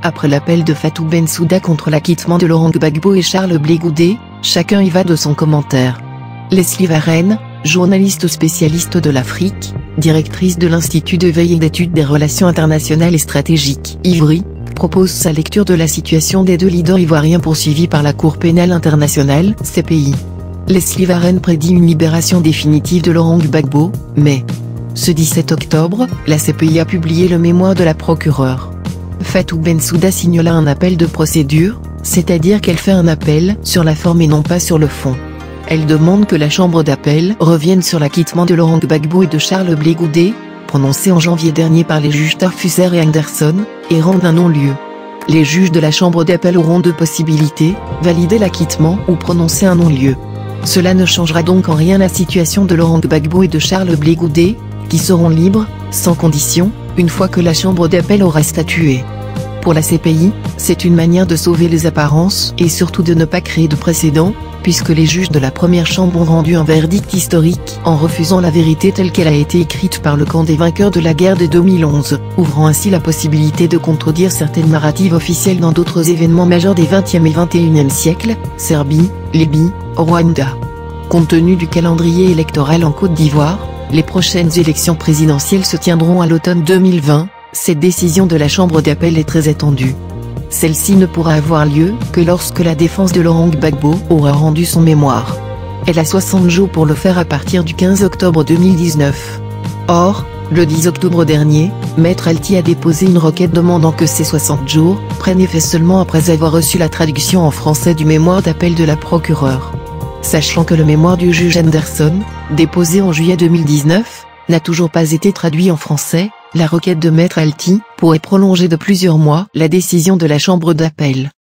Après l'appel de Fatou Bensouda contre l'acquittement de Laurent Gbagbo et Charles Blé Goudé, chacun y va de son commentaire. Leslie Varenne, journaliste spécialiste de l'Afrique, directrice de l'Institut de veille et d'études des relations internationales et stratégiques Ivry, propose sa lecture de la situation des deux leaders ivoiriens poursuivis par la Cour pénale internationale (CPI). Leslie Varenne prédit une libération définitive de Laurent Gbagbo, mais ce 17 octobre, la CPI a publié le mémoire de la procureure. Fatou Bensouda signe là un appel de procédure, c'est-à-dire qu'elle fait un appel sur la forme et non pas sur le fond. Elle demande que la chambre d'appel revienne sur l'acquittement de Laurent Gbagbo et de Charles Blé Goudé, prononcé en janvier dernier par les juges Tarfusser et Anderson, et rende un non-lieu. Les juges de la chambre d'appel auront deux possibilités, valider l'acquittement ou prononcer un non-lieu. Cela ne changera donc en rien la situation de Laurent Gbagbo et de Charles Blé Goudé, qui seront libres, sans condition, une fois que la chambre d'appel aura statué. Pour la CPI, c'est une manière de sauver les apparences et surtout de ne pas créer de précédent, puisque les juges de la première chambre ont rendu un verdict historique en refusant la vérité telle qu'elle a été écrite par le camp des vainqueurs de la guerre de 2011, ouvrant ainsi la possibilité de contredire certaines narratives officielles dans d'autres événements majeurs des 20e et 21e siècles, Serbie, Libye, Rwanda. Compte tenu du calendrier électoral en Côte d'Ivoire, les prochaines élections présidentielles se tiendront à l'automne 2020, cette décision de la chambre d'appel est très attendue. Celle-ci ne pourra avoir lieu que lorsque la défense de Laurent Gbagbo aura rendu son mémoire. Elle a 60 jours pour le faire à partir du 15 octobre 2019. Or, le 10 octobre dernier, Maître Alty a déposé une requête demandant que ces 60 jours prennent effet seulement après avoir reçu la traduction en français du mémoire d'appel de la procureure. Sachant que le mémoire du juge Anderson, déposé en juillet 2019, n'a toujours pas été traduit en français, la requête de Maître Alty pourrait prolonger de plusieurs mois la décision de la chambre d'appel.